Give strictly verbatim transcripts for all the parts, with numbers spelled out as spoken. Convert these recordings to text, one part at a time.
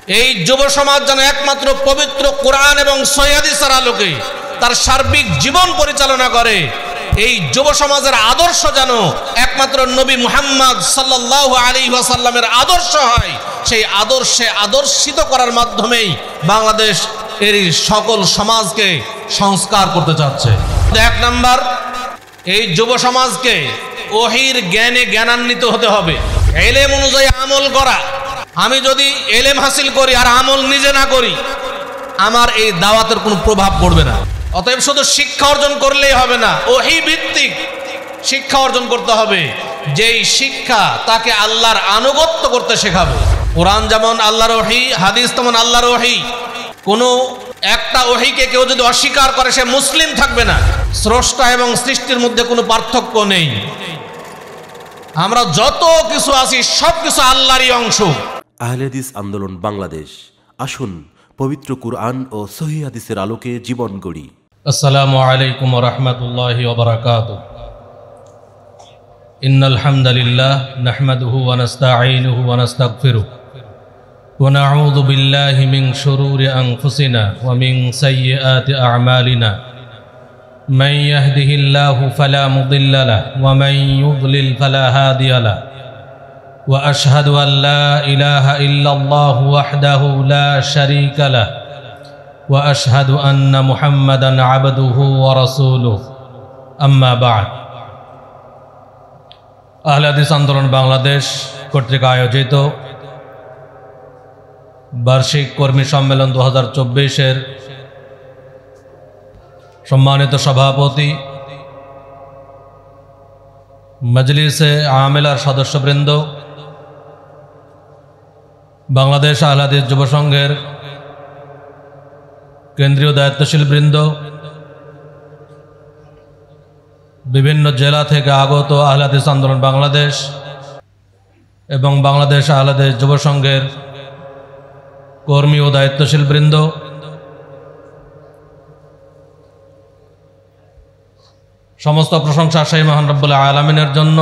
এই যুব সমাজ যেন একমাত্র পবিত্র কোরআন এবং সহিহ হাদিসের আলোকে তার সার্বিক জীবন পরিচালনা করে। এই যুব সমাজের আদর্শ যেন একমাত্র নবী মুহাম্মদ সাল্লাল্লাহু আলাইহি ওয়াসাল্লামের আদর্শ হয়। সেই আদর্শে আদর্শিত করার মাধ্যমেই বাংলাদেশ এর সকল সমাজকে সংস্কার করতে চাচ্ছে। এক নাম্বার, এই যুব সমাজকে ওহীর জ্ঞানে জ্ঞানান্বিত হতে হবে, ইলম অনুযায়ী আমল করা। আমি যদি ইলম হাসিল করি আর আমল নিজে না করি, আমার এই দাওয়াতের কোনো প্রভাব পড়বে না। অতএব শুধু শিক্ষা অর্জন করলেই হবে না, ওহী ভিত্তিক শিক্ষা অর্জন করতে হবে, যেই শিক্ষা তাকে আল্লাহর আনুগত্য করতে শেখাবে। কোরআন যেমন আল্লাহর ওহী, হাদিস তেমন আল্লাহর ওহী। কোনো একটা ওহীকে কেউ যদি অস্বীকার করে সে মুসলিম থাকবে না। স্রষ্টা এবং সৃষ্টির মধ্যে কোনো পার্থক্য নেই। আমরা যত কিছু আছি সব কিছু আল্লাহরই অংশ। আহলে হাদিস আন্দোলন বাংলাদেশ, আসুন পবিত্র কুরআন ও সহিহ হাদিসের আলোকে জীবন গড়ি। আসসালামু আলাইকুম ওয়া রাহমাতুল্লাহি ওয়া বারাকাতুহু। ইন্নাল হামদালিল্লাহ নাহমাদুহু ওয়া নাস্তাঈনুহু ওয়া নাস্তাগফিরুহু ওয়া নাউযু বিল্লাহি মিন শুরুরি আনফুসিনা ওয়া মিন সাইয়্যিআতি আ'মালিনা। মান ইয়াহদিহিল্লাহু ফালা মুদিল্লা লাহু ওয়া মান ইউদ্লিল ফালা হাদিয়া লাহু। ওয়া আশহাদু আন লা ইলাহা ইল্লাল্লাহু ওয়াহদাহু লা শারীকা লাহু ওয়া আশহাদু আন্না মুহাম্মাদান আবদুহু ওয়া রাসূলুহু। আম্মা বা'দ। আহলে হাদিস আন্দোলন বাংলাদেশ কর্তৃক আয়োজিত বার্ষিক কর্মী সম্মেলন দু হাজার চব্বিশের সম্মানিত সভাপতি, মজলিসে আমেলার সদস্যবৃন্দ, বাংলাদেশ আহলে হাদিস যুব সংঘের কেন্দ্রীয় দায়িত্বশীল বৃন্দ, বিভিন্ন জেলা থেকে আগত আহলে হাদিস আন্দোলন বাংলাদেশ এবং বাংলাদেশ আহলে হাদিস যুব সংঘের কর্মী ও দায়িত্বশীল বৃন্দ, সমস্ত প্রশংসা সেই মহান রব্বুল আলামিনের জন্য,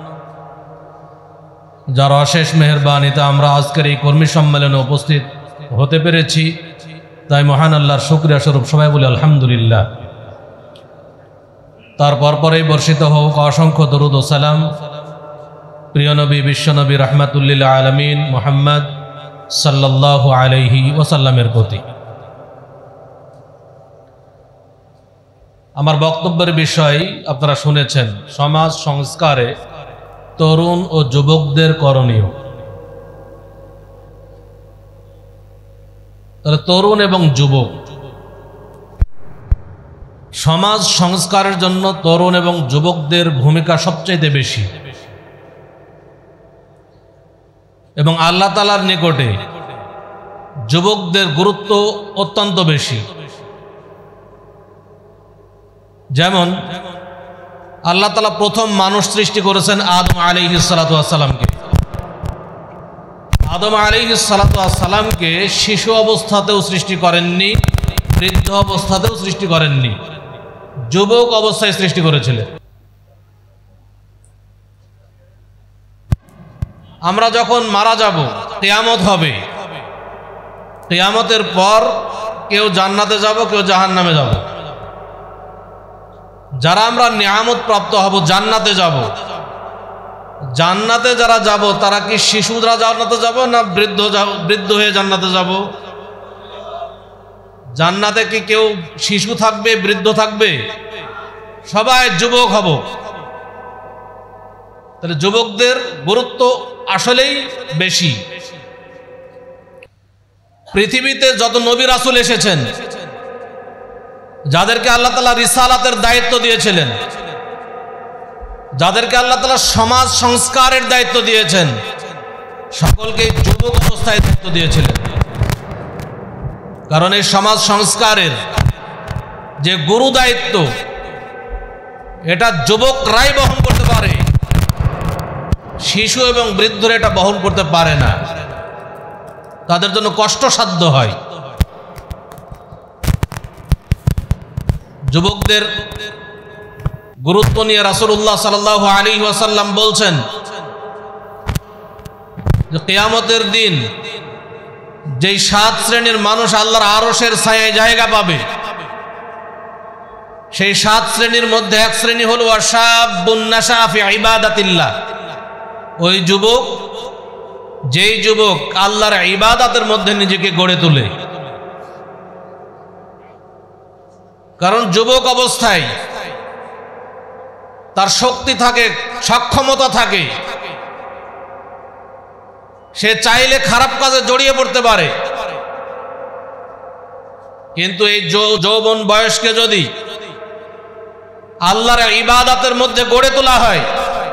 যার অশেষ মেহেরবানিতে আমরা আজকের এই কর্মী সম্মেলনে উপস্থিত হতে পেরেছি। তাই মহান আল্লাহর শুকরিয়া স্বরূপ সবাই বলি আলহামদুলিল্লাহ। তারপর পরেই বর্ষিত হোক অসংখ্য দরুদ ও সালাম প্রিয় নবী বিশ্বনবী রাহমাতুল লিল আলামিন মুহাম্মদ সাল্লাল্লাহু আলাইহি ওয়াসাল্লামের প্রতি। আমার বক্তব্যের বিষয় আপনারা শুনেছেন, সমাজ সংস্কারে তরুণ ও যুবকদের করণীয়। তাহলে তরুণ এবং যুবক, সমাজ সংস্কারের জন্য তরুণ এবং যুবকদের ভূমিকা সবচেয়ে বেশি এবং আল্লাহ তাআলার নিকটে যুবকদের গুরুত্ব অত্যন্ত বেশি। যেমন আল্লাহ তাআলা প্রথম মানুষ সৃষ্টি করেছেন আদম আলাইহিস সালাতু ওয়াস সালামকে। আদম আলাইহিস সালাতু ওয়াস সালামকে শিশু অবস্থাতেও সৃষ্টি করেননি, বৃদ্ধ অবস্থাতেও সৃষ্টি করেননি, যুবক অবস্থায় সৃষ্টি করেছিলেন। আমরা যখন মারা যাব, কিয়ামত হবে, কিয়ামতের পর কেউ জান্নাতে যাব, কেউ জাহান্নামে যাব। যারা আমরা নিয়ামত প্রাপ্ত হব, জান্নাতে যাব, জান্নাতে যারা যাব তারা কি শিশুরা জান্নাতে যাব না বৃদ্ধ বৃদ্ধ হয়ে জান্নাতে যাব? জান্নাতে কি কেউ শিশু থাকবে, বৃদ্ধ থাকবে? সবাই যুবক হব। তাহলে যুবকদের গুরুত্ব আসলেই বেশি। পৃথিবীতে যত নবী রাসূল এসেছেন, যাদেরকে আল্লাহ তাআলা রিসালাতের দায়িত্ব দিয়েছিলেন, যাদেরকে আল্লাহ তাআলা সমাজ সংস্কারের দায়িত্ব দিয়েছেন, সকলকে যুবক অবস্থায় দায়িত্ব দিয়েছিলেন। কারণ এই সমাজ সংস্কারের যে গুরু দায়িত্ব, এটা যুবকরাই বহন করতে পারে, শিশু এবং বৃদ্ধরা এটা বহন করতে পারে না, তাদের জন্য কষ্টসাধ্য হয়। যুবকদের গুরুত্ব নিয়ে রাসূলুল্লাহ সাল্লাল্লাহু আলাইহি ওয়াসাল্লাম বলছেন যে কিয়ামতের দিন যেই সাত শ্রেণীর মানুষ আল্লাহর আরশের ছায়ায় জায়গা পাবে, সেই সাত শ্রেণীর মধ্যে এক শ্রেণী হলো আশাবুন নাশা ফি ইবাদাতিল্লাহ, ওই যুবক যেই যুবক আল্লাহর ইবাদতের মধ্যে নিজেকে গড়ে তোলে। কারণ যুবক অবস্থায় তার শক্তি থাকে, সক্ষমতা থাকে, সে চাইলে খারাপ কাজে জড়িয়ে পড়তে পারে। কিন্তু এই যৌবন বয়সকে যদি আল্লাহর ইবাদতের মধ্যে গড়ে তোলা হয়,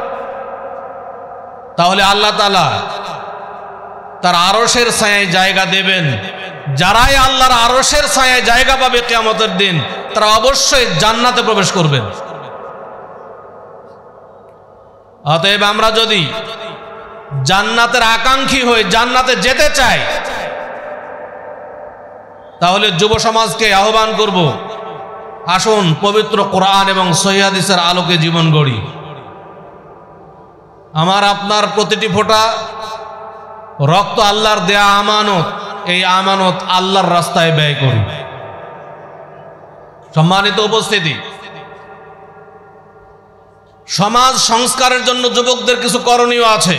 তাহলে আল্লাহ তাআলা তার আরশের ছায়ায় জায়গা দেবেন। যারাই আল্লাহর আরশের ছায়ায় জায়গা পাবে কিয়ামতের দিন, তারা অবশ্যই জান্নাতে প্রবেশ করবেন। অতএব আমরা যদি জান্নাতের আকাঙ্ক্ষী হই, জান্নাতে যেতে চাই, তাহলে যুব সমাজকে আহ্বান করব, আসুন পবিত্র কোরআন এবং সহিহ হাদিসের আলোকে জীবন গড়ি। আমার আপনার প্রতিটি ফোঁটা রক্ত আল্লাহর দেয়া আমানত, এই আমানত আল্লাহর রাস্তায় ব্যয় করি। সম্মানিত উপস্থিতি, সমাজ সংস্কারের জন্য যুবকদের কিছু করণীয় আছে।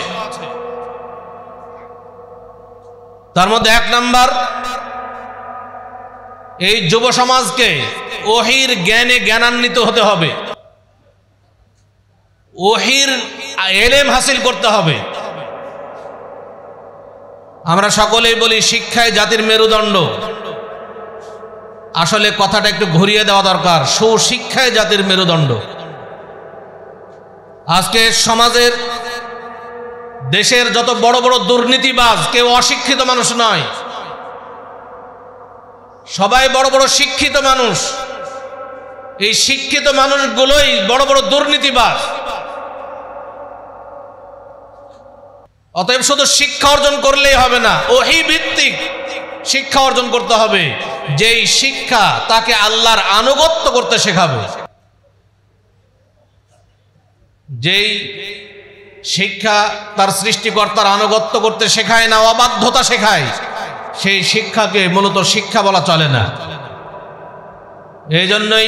তার মধ্যে এক নাম্বার, এই যুব সমাজকে ওহীর জ্ঞানে জ্ঞানান্বিত হতে হবে, ওহীর ইলম হাসিল করতে হবে। আমরা সকলেই বলি শিক্ষায় জাতির মেরুদণ্ড, আসলে কথাটা একটু ঘুরিয়ে দেওয়া দরকার। সুশিক্ষায় জাতির মেরুদণ্ড। আজকে সমাজের, দেশের যত বড় বড় দুর্নীতিবাজ, কেউ অশিক্ষিত মানুষ নয়, সবাই বড় বড় শিক্ষিত মানুষ। এই শিক্ষিত মানুষগুলোই বড় বড় দুর্নীতিবাজ। অতএব শুধু শিক্ষা অর্জন করলেই হবে না, ওহী ভিত্তিক শিক্ষা অর্জন করতে হবে, যেই শিক্ষা তাকে আল্লাহর আনুগত্য করতে শেখাবে। যেই শিক্ষা তার সৃষ্টিকর্তার আনুগত্য করতে শেখায় না, অবাধ্যতা শেখায়, সেই শিক্ষাকে মূলত শিক্ষা বলা চলে না। এই জন্যই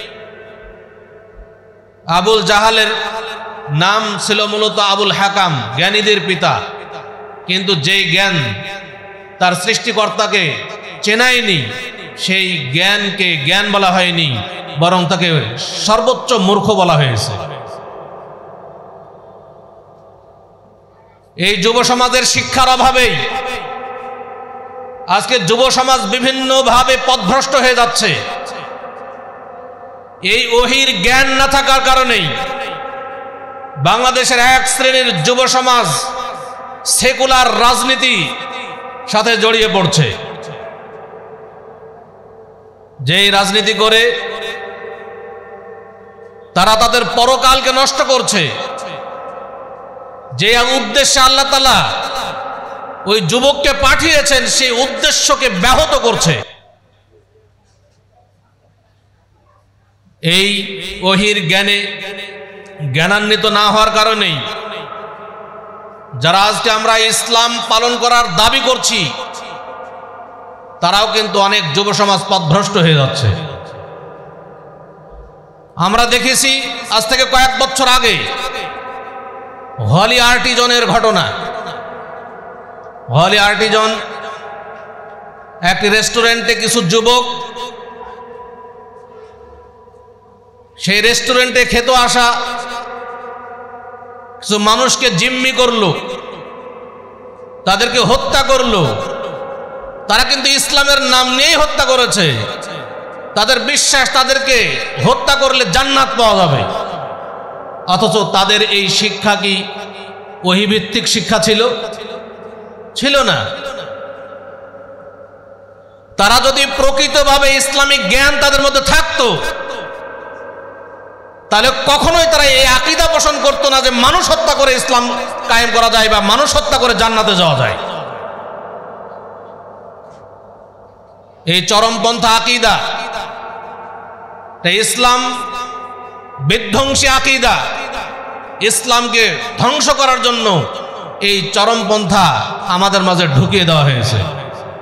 আবুল জাহালের নাম ছিল মূলত আবুল হাকাম, জ্ঞানীদের পিতা। কিন্তু যেই জ্ঞান তার সৃষ্টিকর্তাকে চেনায়নি, সেই জ্ঞানকে জ্ঞান বলা হয়নি, বরং তাকে সর্বোচ্চ মূর্খ বলা হয়েছে। এই যুব সমাজের শিক্ষার অভাবেই আজকে যুব সমাজ বিভিন্নভাবে পথভ্রষ্ট হয়ে যাচ্ছে। এই ওহীর জ্ঞান না থাকার কারণেই বাংলাদেশের এক শ্রেণীর যুব সমাজ সেকুলার রাজনীতি সাথে জড়িয়ে পড়ছে। যেই রাজনীতি করে তারা তাদের পরকালকে নষ্ট করছে, যে উদ্দেশ্যে আল্লাহ তাআলা ওই যুবককে পাঠিয়েছেন, সেই উদ্দেশ্যকে ব্যাহত করছে। এই ওহীর জ্ঞানে জ্ঞানান্বিত না হওয়ার কারণেই যারা আজকে আমরা ইসলাম পালন করার দাবি করছি, তারাও কিন্তু অনেক যুব সমাজ পথভ্রষ্ট হয়ে যাচ্ছে। আমরা দেখেছি আজ থেকে কয়েক বছর আগে হলি আর্টিজনের ঘটনা। হলি আর্টিজন একটি রেস্টুরেন্টে কিছু যুবক সেই রেস্টুরেন্টে খেতে আসা কিছু মানুষকে জিম্মি করলো, তাদেরকে হত্যা করলো। তারা কিন্তু ইসলামের নাম নিয়েই হত্যা করেছে। তাদের বিশ্বাস তাদেরকে হত্যা করলে জান্নাত পাওয়া যাবে। অথচ তাদের এই শিক্ষা কি ওহী ভিত্তিক শিক্ষা ছিল? ছিল না। তারা যদি প্রকৃতভাবে ইসলামিক জ্ঞান তাদের মধ্যে থাকতো, তাহলে কখনোই তারা এই আকীদা পোষণ করতো না যে মানুষ হত্যা করে ইসলাম কায়েম করা যায় বা মানুষ হত্যা করে জান্নাতে যাওয়া যায়। এই চরমপন্থা আকীদা, ইসলাম বিধ্বংসী আকীদা, ইসলামকে ধ্বংস করার জন্য এই চরমপন্থা আমাদের মাঝে ঢুকিয়ে দেওয়া হয়েছে।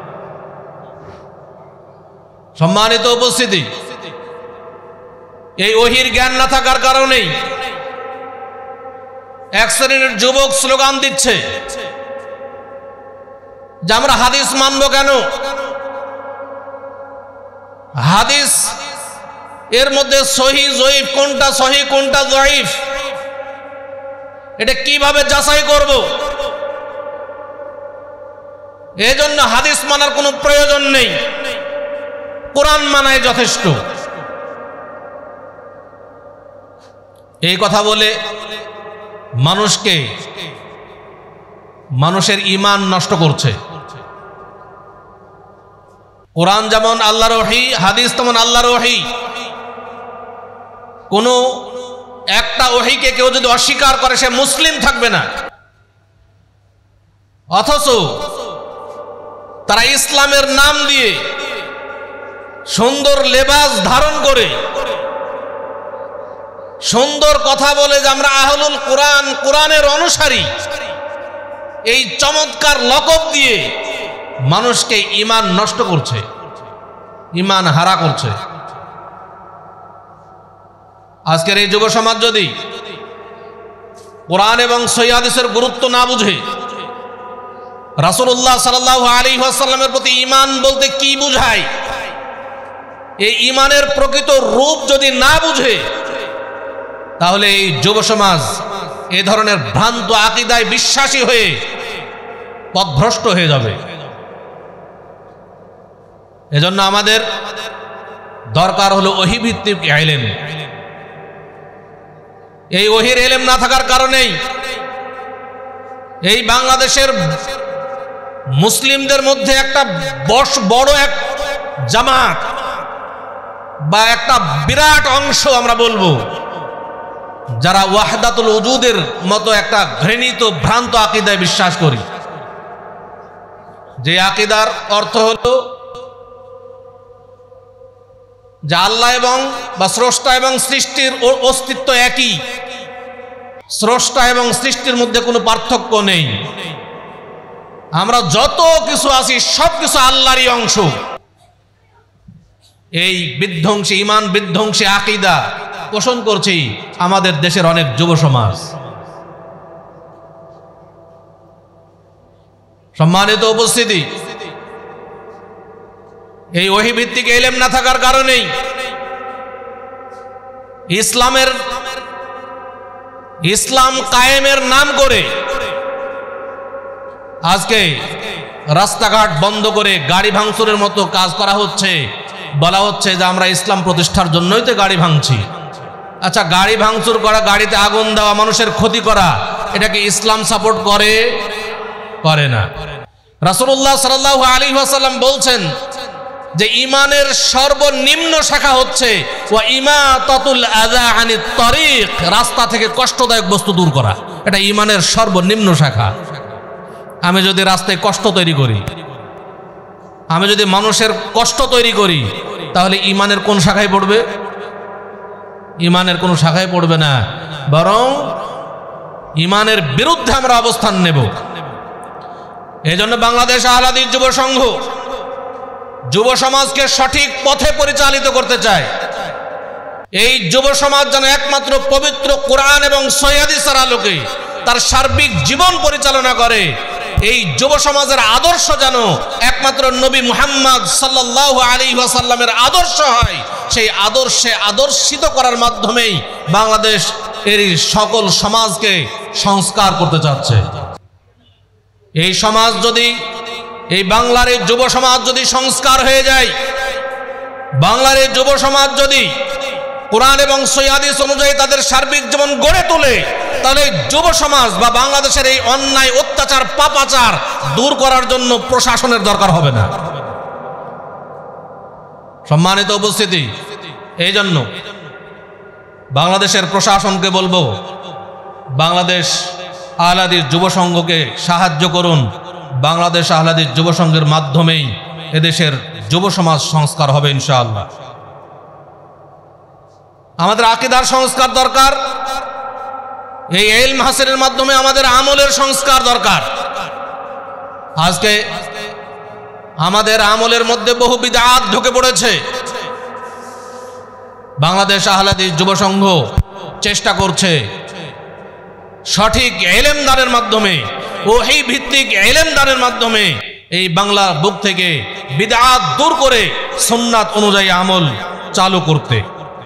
সম্মানিত উপস্থিতি, এই ওহির জ্ঞান না থাকার কারণেই এক শ্রেণীর যুবক স্লোগান দিচ্ছে যে আমরা হাদিস মানব কেন, হাদিস এর মধ্যে সহি জয়ীফ কোনটা, সহি কোনটা জয়ীফ, এটা কিভাবে যাচাই করব? এজন্য হাদিস মানার কোনো প্রয়োজন নেই, কোরআন মানায় যথেষ্ট। এই কথা বলে মানুষকে, মানুষের ঈমান নষ্ট করছে। কোরআন যেমন আল্লাহর ওহী, হাদিস তেমন আল্লাহর ওহী। কোনো একটা ওহীকে কেউ যদি অস্বীকার করে সে মুসলিম থাকবে না। অথচ তারা ইসলামের নাম দিয়ে সুন্দর লেবাস ধারণ করে, সুন্দর কথা বলে যে আমরা আহলুল কোরআন, কোরআনের অনুসারী, এই চমৎকার লকব দিয়ে মানুষকে ঈমান নষ্ট করছে, ঈমান হারা করছে। আজকের এই যুব সমাজ যদি কোরআন এবং সহিহ হাদিসের গুরুত্ব না বুঝে, রাসূলুল্লাহ সাল্লাল্লাহু আলাইহি ওয়াসাল্লামের প্রতি ঈমান বলতে কি বুঝায়, এই ঈমানের প্রকৃত রূপ যদি না বুঝে, তাহলে এই যুব সমাজ এ ধরনের ভ্রান্ত আকীদায় বিশ্বাসী হয়ে পথভ্রষ্ট হয়ে যাবে। এজন্য আমাদের দরকার হলো ওহী ভিত্তিক ইলম। এই ওহীর ইলম না থাকার কারণেই এই বাংলাদেশের মুসলিমদের মধ্যে একটা বড় বড় এক জামাত বা একটা বিরাট অংশ আমরা বলবো, যারা ওয়াহদাতুল উজুদের মতো একটা ঘৃণিত ভ্রান্ত আকীদায় বিশ্বাস করি, যে আকীদার অর্থ হলো যে আল্লাহ এবং বা স্রষ্টা এবং সৃষ্টির অস্তিত্ব একই, স্রষ্টা এবং সৃষ্টির মধ্যে কোনো পার্থক্য নেই, আমরা যত কিছু আছি সব কিছু আল্লাহরই অংশ। এই বিধ্বংসী, ঈমান বিধ্বংসী আকীদা পোষণ করছি আমাদের দেশের অনেক যুব সমাজ। সম্মানিত উপস্থিতি, এই ওহী ভিত্তিক ইলম না থাকার কারণেই ইসলামের ইসলাম কায়েমের নাম করে আজকে রাস্তাঘাট বন্ধ করে গাড়ি ভাঙচুরের মতো কাজ করা হচ্ছে। বলা হচ্ছে যে আমরা ইসলাম প্রতিষ্ঠার জন্যই তো গাড়ি ভাঙছি। আচ্ছা, গাড়ি ভাঙচুর করা, গাড়িতে আগুন দেওয়া, মানুষের ক্ষতি করা, এটা কি ইসলাম সাপোর্ট করে? করে না। রাসূলুল্লাহ সাল্লাল্লাহু আলাইহি ওয়াসাল্লাম বলছেন যে ঈমানের সর্বনিম্ন শাখা হচ্ছে ওয়া ইমাতাতুল আযা আনিত তরিক, রাস্তা থেকে কষ্টদায়ক বস্তু দূর করা, এটা ঈমানের সর্বনিম্ন শাখা। আমি যদি রাস্তায় কষ্ট তৈরি করি, আমি যদি মানুষের কষ্ট তৈরি করি, তাহলে ঈমানের কোন শাখায় পড়বে? ঈমানের কোন শাখায় পড়বে না, বরং ঈমানের বিরুদ্ধে আমরা অবস্থান নেব। এজন্য বাংলাদেশ আহলে হাদিস যুব সংঘ যুব সমাজকে সঠিক পথে পরিচালিত করতে চায়। এই যুব সমাজ যেন একমাত্র পবিত্র কোরআন এবং সহিহ হাদিসের আলোকে তার সার্বিক জীবন পরিচালনা করে। এই যুব সমাজের আদর্শ যেন একমাত্র নবী মুহাম্মদ সাল্লাল্লাহু আলাইহি ওয়াসাল্লামের আদর্শ হয়। সেই আদর্শে আদর্শিত করার মাধ্যমেই বাংলাদেশ এর সকল সমাজকে সংস্কার করতে চাচ্ছে। এই সমাজ যদি, এই বাংলার এই যুব সমাজ যদি সংস্কার হয়ে যায়, বাংলার এই যুব সমাজ যদি কোরআন এবং সহিহ হাদিস অনুযায়ী তাদের সার্বিক জীবন গড়ে তোলে, তাহলে যুব সমাজ বা বাংলাদেশের এই অন্যায়, অত্যাচার, পাপাচার দূর করার জন্য প্রশাসনের দরকার হবে না। সম্মানিত উপস্থিতি, এই জন্য বাংলাদেশের প্রশাসনকে বলবো, বাংলাদেশ আহলে হাদিস যুব সংঘকে সাহায্য করুন। বাংলাদেশ আহলে হাদিস যুব সংঘের মাধ্যমেই এদেশের যুব সমাজ সংস্কার হবে ইনশাআল্লাহ। আমাদের আকীদার সংস্কার দরকার, এই ইলম হাসিলের মাধ্যমে আমাদের আমলের সংস্কার দরকার। আজকে আমাদের আমলের মধ্যে বহু বিদআত ঢুকে পড়েছে। বাংলাদেশ আহলে হাদিস যুব সংঘ চেষ্টা করছে সঠিক ইলম দানের মাধ্যমে, ওহী ভিত্তিক ইলম দানের মাধ্যমে এই বাংলা বুক থেকে বিদআত দূর করে সুন্নাত অনুযায়ী আমল চালু করতে।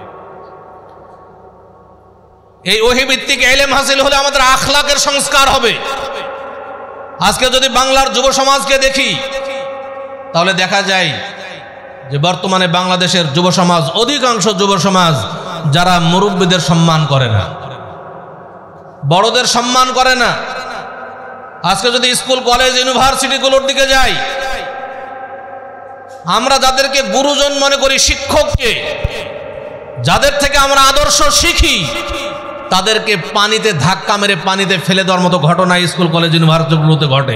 এই ওহী ভিত্তিক ইলম হাসিল হলে আমাদের আখলাকের সংস্কার হবে। আজকে যদি বাংলার যুব সমাজকে দেখি তাহলে দেখা যায় যে বর্তমানে বাংলাদেশের যুব সমাজ, অধিকাংশ যুব সমাজ যারা মুরব্বীদের সম্মান করে না, বড়দের সম্মান করে না। আজকে যদি স্কুল কলেজ ইউনিভার্সিটিগুলোর দিকে যাই, আমরা যাদেরকে গুরুজন মনে করি, শিক্ষককে, যাদের থেকে আমরা আদর্শ শিখি, তাদেরকে পানিতে ধাক্কা মেরে পানিতে ফেলে দেওয়ার মতো ঘটনা স্কুল কলেজ ইউনিভার্সিটিগুলোতে ঘটে।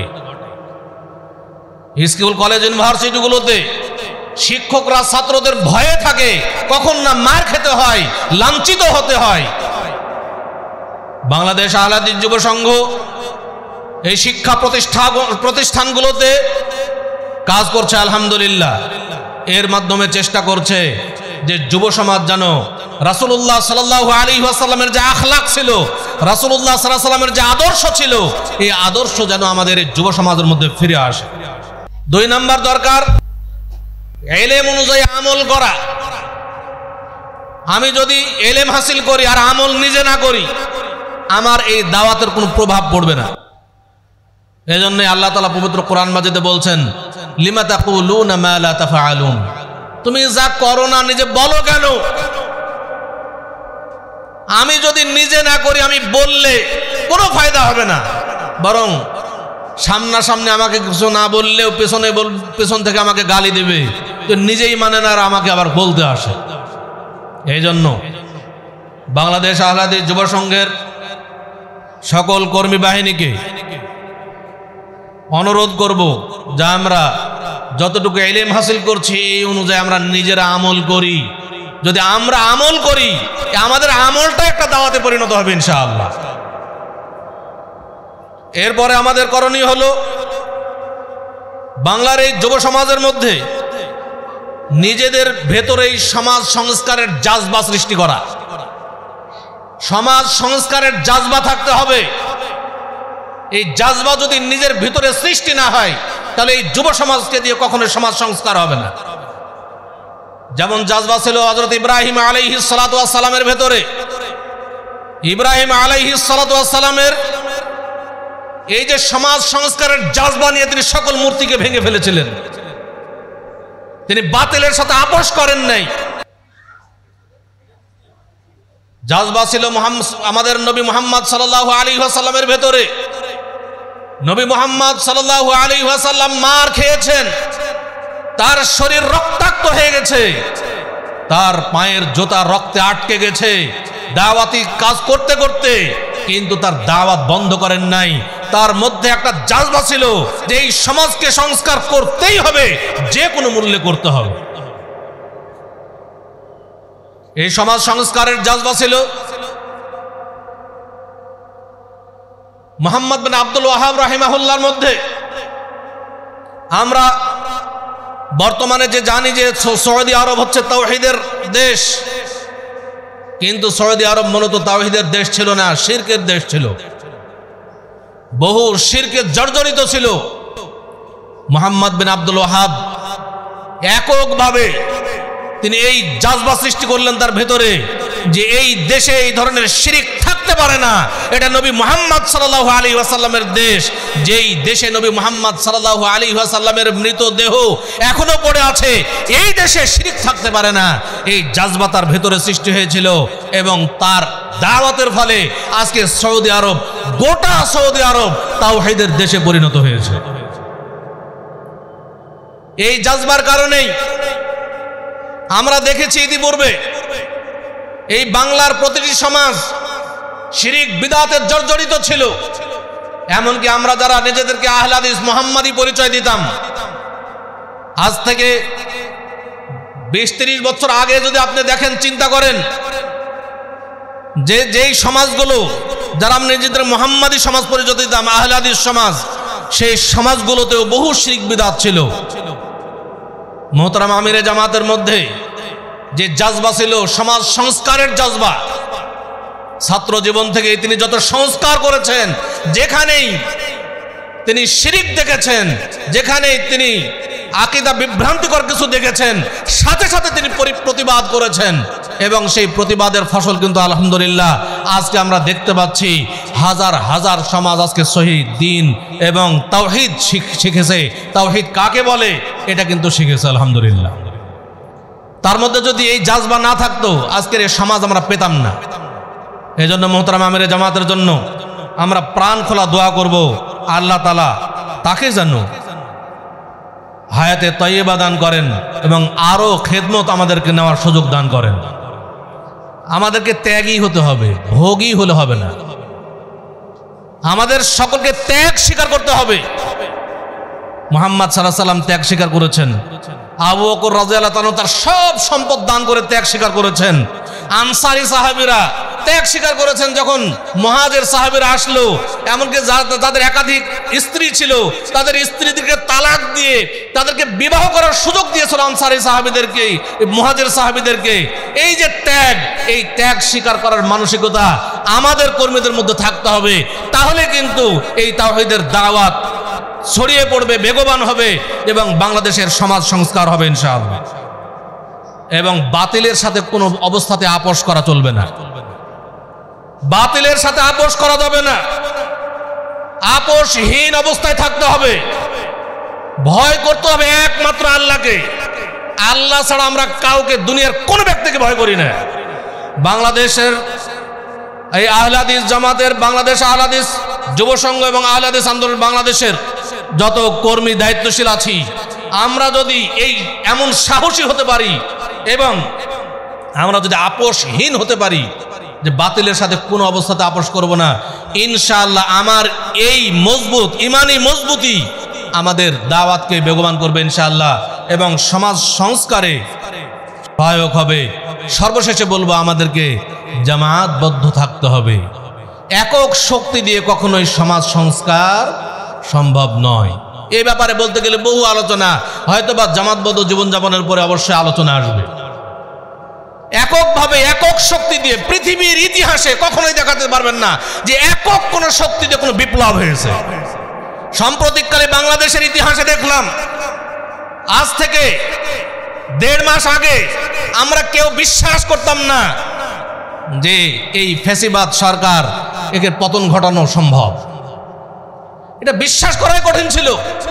স্কুল কলেজ ইউনিভার্সিটিগুলোতে শিক্ষকরা ছাত্রদের ভয়ে থাকে কখন না মার খেতে হয়, লাঞ্ছিত হতে হয়। বাংলাদেশ আহলে হাদিস যুব সংঘ এই শিক্ষা প্রতিষ্ঠান প্রতিষ্ঠানগুলোতে কাজ করছে আলহামদুলিল্লাহ। এর মাধ্যমে চেষ্টা করছে যে যুব সমাজ যেন রাসূলুল্লাহ সাল্লাল্লাহু আলাইহি ওয়াসাল্লামের যে আখলাক ছিল, রাসূলুল্লাহ সাল্লাল্লাহু আলাইহি ওয়াসাল্লামের যে আদর্শ ছিল, এই আদর্শ যেন আমাদের এই যুব সমাজের মধ্যে ফিরে আসে। দুই নাম্বার দরকার ইলম অনুযায়ী আমল করা। আমি যদি ইলম হাসিল করি আর আমল নিজে না করি, আমার এই দাওয়াতের কোনো প্রভাব পড়বে না। এজন্য আল্লাহ তাআলা পবিত্র কোরআন মাজিদে বলছেন, লিমা তাকুলুনা মা লা তাফআলুন, তুমি যা করো না নিজে বলো কেন? আমি যদি নিজে না করি, আমি বললে কোনো ফায়দা হবে না, বরং সামনাসামনি আমাকে কিছু না বললেও পেছনে পেছন থেকে আমাকে গালি দেবে, তো নিজেই মানে না আর আমাকে আবার বলতে আসে। এই জন্য বাংলাদেশ আহলে হাদিস যুব সংঘের সকল কর্মী বাহিনীকে অনুরোধ করব যে আমরা যতটুকু ইলম হাসিল করছি এই অনুযায়ী আমরা নিজেরা আমল করি। যদি আমরা আমল করি, আমাদের আমলটা একটা দাওয়াতে পরিণত হবে ইনশাআল্লাহ। এরপরে আমাদের করণীয় হলো বাংলার এই যুব সমাজের মধ্যে নিজেদের ভেতরেই সমাজ সংস্কারের জাজবা সৃষ্টি করা। সমাজ সংস্কারের জাজবা থাকতে হবে। এই জাজবা যদি নিজের ভিতরে সৃষ্টি না হয়, তাহলে এই যুব সমাজকে দিয়ে কখনো সমাজ সংস্কার হবে না। যেমন জাজবা ছিল হযরত ইব্রাহিম আলাইহিস সালাতু ওয়াস সালামের ভেতরে। ইব্রাহিম আলাইহিস সালাতু ওয়াস সালামের এই যে সমাজ সংস্কারের জাজবা নিয়ে তিনি সকল মূর্তিকে ভেঙে ফেলেছিলেন। তিনি বাতিলের সাথে আপোষ করেন নাই। জাজবা ছিল আমাদের নবী মুহাম্মদ সাল্লাল্লাহু আলাইহি ওয়াসাল্লামের ভেতরে। নবী মুহাম্মদ সাল্লাল্লাহু আলাইহি ওয়াসাল্লাম মার খেয়েছেন, তার শরীর রক্তাক্ত হয়ে গেছে, তার পায়ের জোতা রক্তে আটকে গেছে দাওয়াতি কাজ করতে করতে, কিন্তু তার দাওয়াত বন্ধ করেন নাই। তার মধ্যে একটা জাজবা ছিল যে এই সমাজকে সংস্কার করতেই হবে, যে কোনো মূল্যে করতে হবে। এই সমাজ সংস্কারের জাজবা ছিল মুহাম্মদ বিন আব্দুল ওয়াহাব রাহিমাহুল্লাহর মধ্যে। আমরা বর্তমানে যে জানি যে সৌদি আরব হচ্ছে তাওহীদের দেশ, কিন্তু সৌদি আরব মূলত তাওহীদের দেশ ছিল না, শিরকের দেশ ছিল। বহু শিরকে জর্জরিত ছিল। মুহাম্মদ বিন আব্দুল ওয়াহাব এককভাবে তিনি এই জাজবা সৃষ্টি করলেন তার ভেতরে যে এই দেশে এই ধরনের শিরক থাকতে পারে না। এটা নবী মুহাম্মদ সাল্লাল্লাহু আলাইহি ওয়াসাল্লামের দেশ। যেই দেশে নবী মুহাম্মদ সাল্লাল্লাহু আলাইহি ওয়াসাল্লামের মৃতদেহ এখনো পড়ে আছে, এই দেশে শিরক থাকতে পারে না। এই জাজবা তার ভেতরে সৃষ্টি হয়েছিল এবং তার দাওয়াতের ফলে আজকে সৌদি আরব, গোটা সৌদি আরব তাওহীদের দেশে পরিণত হয়েছে। এই জাজবার কারণেই আমরা দেখেছি ইতিপূর্বে এই বাংলার প্রতিটি সমাজ শিরক বিদআতের জর্জরিত ছিল। এমনকি আমরা যারা নিজেদেরকে আহলে হাদিস মুহাম্মাদি পরিচয় দিতাম, আজ থেকে বিশ ত্রিশ বছর আগে যদি আপনি দেখেন, চিন্তা করেন যে যেই সমাজগুলো যারা আমরা নিজেদের মুহাম্মাদি সমাজ পরিচয় দিতাম, আহলে হাদিস সমাজ, সেই সমাজগুলোতেও বহু শিরক বিদআত ছিল। মোহতারাম আমিরে জামাতের মধ্যে যে জজবা ছিল সমাজ সংস্কারের জজবা, ছাত্র জীবন থেকে তিনি যত সংস্কার করেছেন, যেখানেই তিনি শিরিক দেখেছেন, যেখানেই তিনি আকীদা বিভ্রান্তিকর কিছু দেখেছেন, সাথে সাথে তিনি প্রতিবাদ করেছেন এবং সেই প্রতিবাদের ফসল কিন্তু আলহামদুলিল্লাহ আজকে আমরা দেখতে পাচ্ছি। হাজার হাজার সমাজ আজকে শহীদ দিন এবং তাওহীদ শিখেছে। তাওহীদ কাকে বলে এটা কিন্তু শিখেছে আলহামদুলিল্লাহ। তার মধ্যে যদি এই জাজবা না থাকতো আজকের এই সমাজ আমরা পেতাম না। এই জন্য মোহতারাম আমিরে জামাতের জন্য আমরা প্রাণ খোলা দোয়া করব, আল্লাহ তাআলা তাকে যেন হায়াতে তয়্যিবা দান করেন এবং আরো খেদমত আমাদেরকে নেওয়ার সুযোগ দান করেন। আমাদেরকে ত্যাগী হতে হবে, ভোগী হলে হবে না। আমাদের সকলকে ত্যাগ স্বীকার করতে হবে। মুহাম্মদ সাল্লাল্লাহু আলাইহি সাল্লাম ত্যাগ স্বীকার করেছেন। আবু বকর রাদিয়াল্লাহু তাআলা তার সব সম্পদ দান করে ত্যাগ স্বীকার করেছেন। আনসারী সাহাবীরা ত্যাগ স্বীকার করেছেন। যখন মুহাজির সাহাবীরা আসলো, এমনকি যাদের একাধিক স্ত্রী ছিল তাদের স্ত্রীদেরকে তালাক দিয়ে তাদেরকে বিবাহ করার সুযোগ দিয়েছিল আনসারী সাহাবীদেরকে, মুহাজির সাহাবীদেরকে। এই যে ত্যাগ, এই ত্যাগ স্বীকার করার মানসিকতা আমাদের কর্মীদের মধ্যে থাকতে হবে। তাহলে কিন্তু এই তাওহীদের দাওয়াত ছড়িয়ে পড়বে, বেগবান হবে এবং বাংলাদেশের সমাজ সংস্কার হবে ইনশাআল্লাহ। এবং বাতিলের সাথে কোনো অবস্থাতে আপোষ করা চলবে না। বাতিলের সাথে আপোষ করা যাবে না। আপোষহীন অবস্থায় থাকতে হবে। ভয় করতে হবে একমাত্র আল্লাহকে। আল্লাহ ছাড়া আমরা কাউকে, দুনিয়ার কোন ব্যক্তিকে ভয় করি না। বাংলাদেশের এই আহলে হাদিস জামাতের, বাংলাদেশ আহলে হাদিস যুব সংঘ এবং আহলে হাদিস আন্দোলন বাংলাদেশের যত কর্মী দায়িত্বশীল আছি, আমরা যদি এই এমন সাহসী হতে পারি এবং আমরা যদি আপোষহীন হতে পারি যে বাতিলের সাথে কোনো অবস্থাতে আপোষ করব না, ইনশাআল্লাহ আমার এই মজবুত ইমানি মজবুতি আমাদের দাওয়াতকে বেগবান করবে ইনশাআল্লাহ এবং সমাজ সংস্কারে সহায়ক হবে। সর্বশেষে বলবো, আমাদেরকে জামাতবদ্ধ থাকতে হবে। একক শক্তি দিয়ে কখনোই সমাজ সংস্কার সম্ভব নয়। এই ব্যাপারে বলতে গেলে বহু আলোচনা, হয়তোবা জামাতবদ্ধ জীবনযাপনের পরে অবশ্যই আলোচনা আসবে। এককভাবে, একক শক্তি দিয়ে পৃথিবীর ইতিহাসে কখনোই দেখাতে পারবেন না যে একক কোন শক্তি দিয়ে কোনো বিপ্লব হয়েছে। সাম্প্রতিককালে বাংলাদেশের ইতিহাসে দেখলাম, আজ থেকে দেড় মাস আগে আমরা কেউ বিশ্বাস করতাম না যে এই ফ্যাসিবাদ সরকার এর পতন ঘটানো সম্ভব। এটা বিশ্বাস করাই কঠিন ছিল।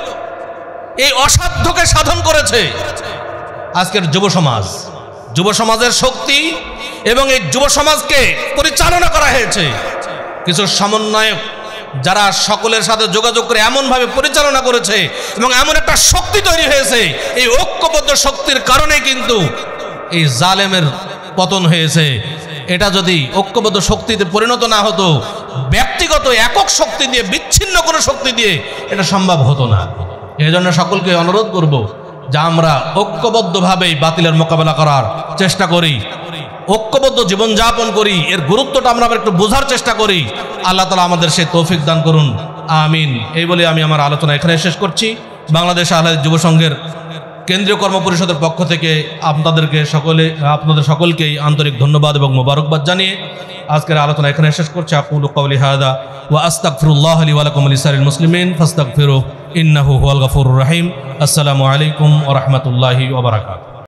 এই অসাধ্যকে সাধন করেছে আজকের যুব সমাজ, যুব সমাজের শক্তি। এবং এই যুব সমাজকে পরিচালনা করা হয়েছে কিছু সমন্বয়ক, যারা সকলের সাথে যোগাযোগ করে এমনভাবে পরিচালনা করেছে এবং এমন একটা শক্তি তৈরি হয়েছে। এই ঐক্যবদ্ধ শক্তির কারণে কিন্তু এই জালেমের পতন হয়েছে। এটা যদি ঐক্যবদ্ধ শক্তিতে পরিণত না হতো, ব্যক্তিগত একক শক্তি দিয়ে, বিচ্ছিন্ন কোনো শক্তি দিয়ে এটা সম্ভব হতো না। এই জন্য সকলকে অনুরোধ করব যে আমরা ঐক্যবদ্ধভাবেই বাতিলের মোকাবেলা করার চেষ্টা করি, ঐক্যবদ্ধ জীবনযাপন করি, এর গুরুত্বটা আমরা একটু বোঝার চেষ্টা করি। আল্লাহ তাআলা আমাদের সেই তৌফিক দান করুন, আমিন। এই বলে আমি আমার আলোচনা এখানে শেষ করছি। বাংলাদেশ আহলে হাদিস যুব সংঘের কেন্দ্রীয় কর্ম পরিষদের পক্ষ থেকে আপনাদেরকে সকলে আপনাদের সকলকেই আন্তরিক ধন্যবাদ এবং মোবারকবাদ জানিয়ে আজকের আলোচনা এখানে শেষ করছি। আকুলু কওলি হাযা ওয়া আস্তাগফিরুল্লাহ লি ওয়া লাকুম ওয়া লিসাইরিল মুসলিমিন ফাস্তাগফিরুহু ইন্নাহু হুয়াল গফুরুর রহিম। আসসালামু আলাইকুম ওয়া রাহমাতুল্লাহি ওয়া বারাকাতুহু।